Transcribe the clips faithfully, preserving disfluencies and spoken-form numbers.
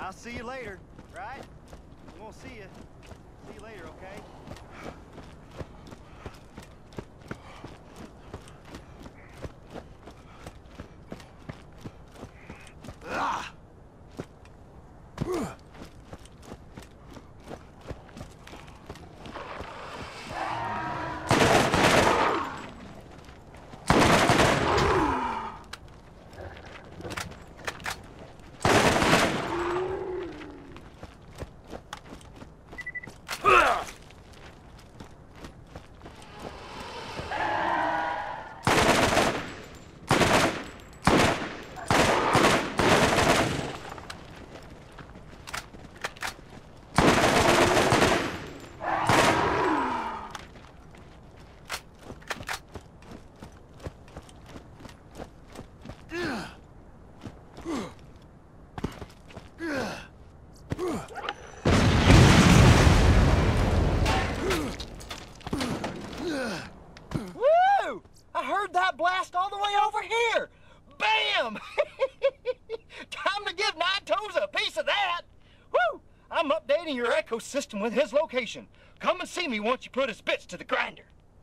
I'll see you later, right? I'm gonna see you. See you later, okay? Ah! Woo! I heard that blast all the way over here. Bam! Time to give Nine Toes a piece of that. Woo! I'm updating your ecosystem with his location. Come and see me once you put his bits to the grinder.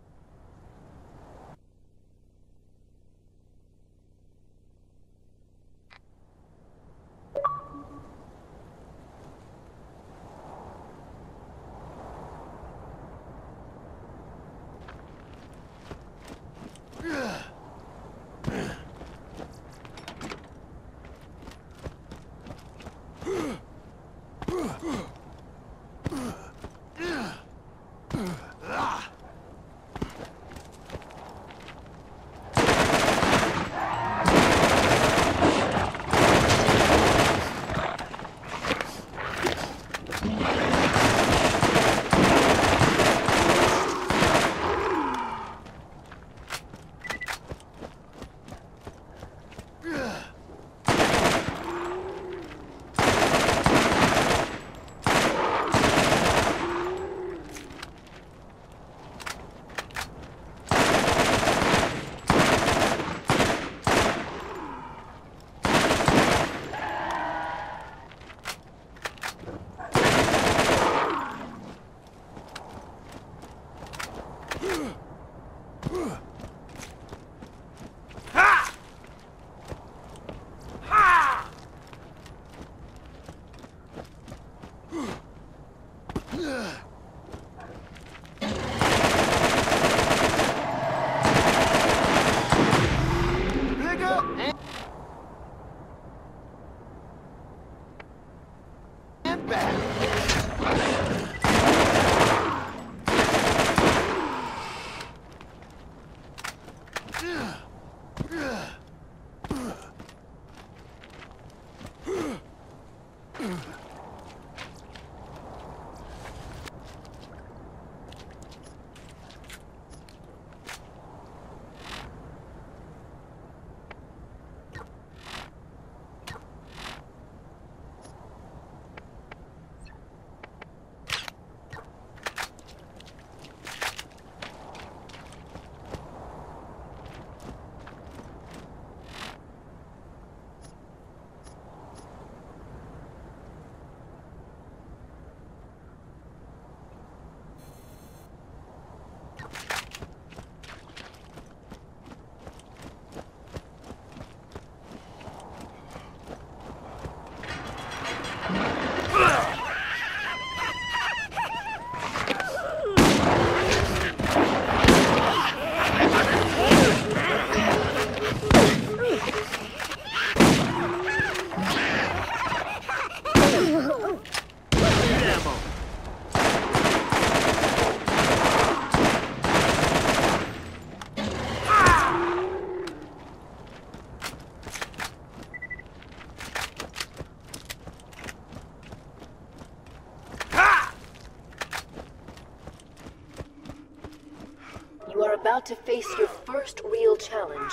You are about to face your first real challenge.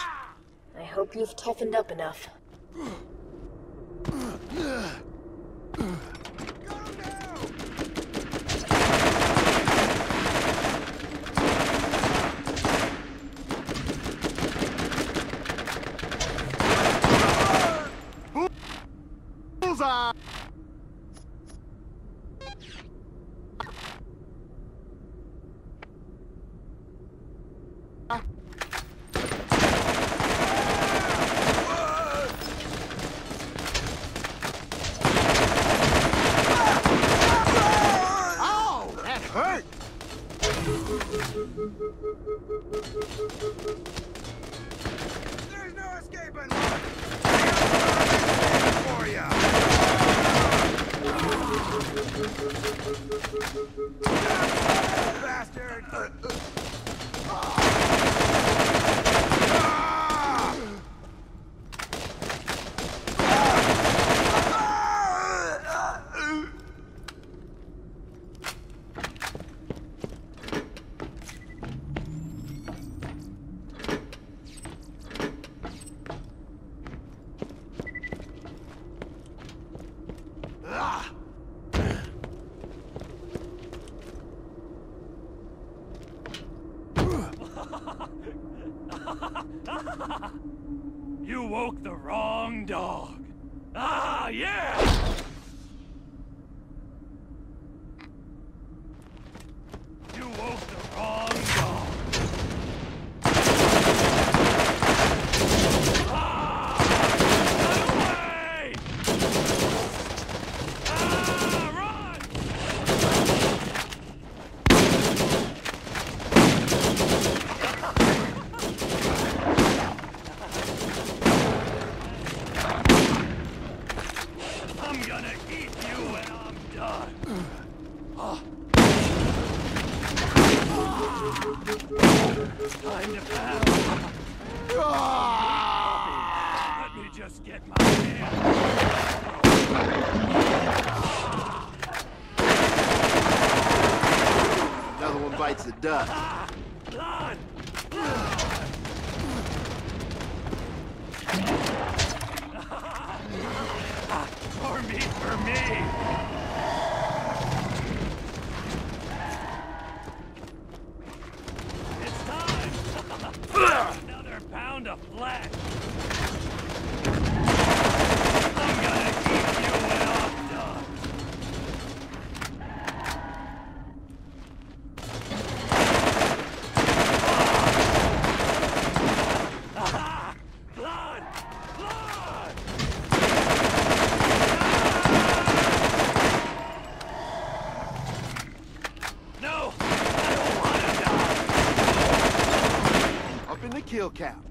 I hope you've toughened up enough. Bullseye! You woke the wrong dog. Ah, yeah! You woke the wrong dog. Ah! Run away! Ah, run! I'm gonna eat you when I'm done. Ah. Time to battle. Let me just get my hand. Another one bites the dust. Ah, blood! Blood! For me, for me! It's time! Another pound of flesh! I'm gonna eat you when I'm done! Ah! Blood! Blood! No! I don't want to die! Up in the kill count.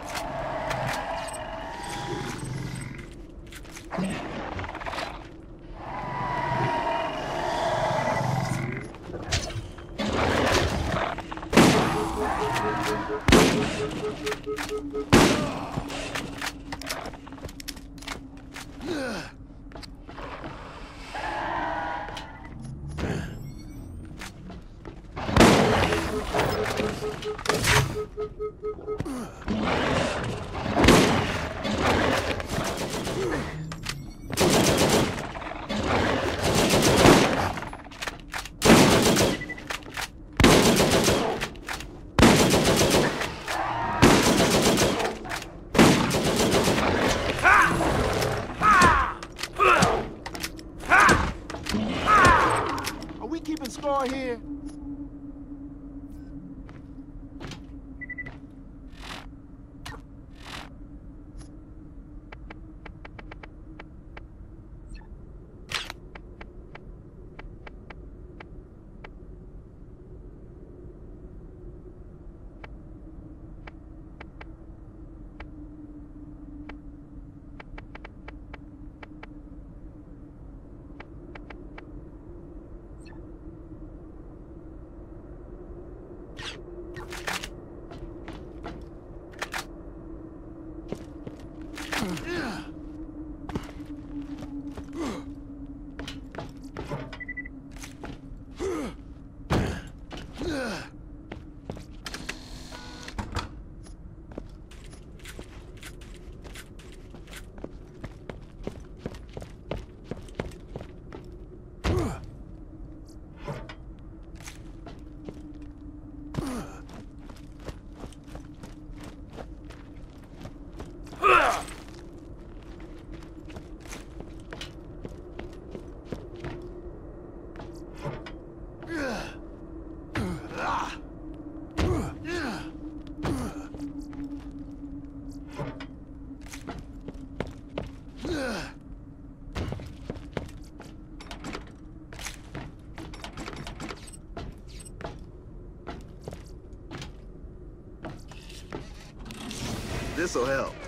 Are we keeping score here? This'll help.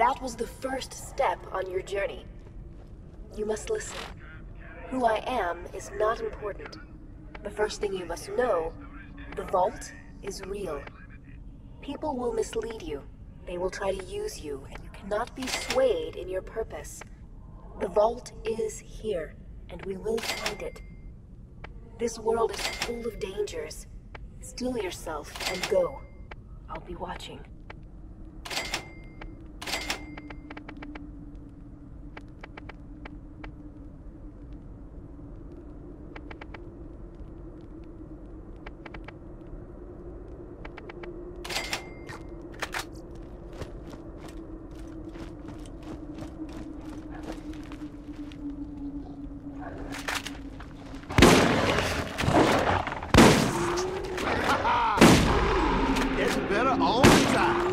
That was the first step on your journey. You must listen. Who I am is not important. The first thing you must know, the vault is real. People will mislead you. They will try to use you, and you cannot be swayed in your purpose. The vault is here, and we will find it. This world is full of dangers. Still yourself and go. I'll be watching. It's better all the time.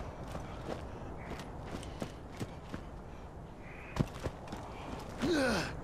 Ugh.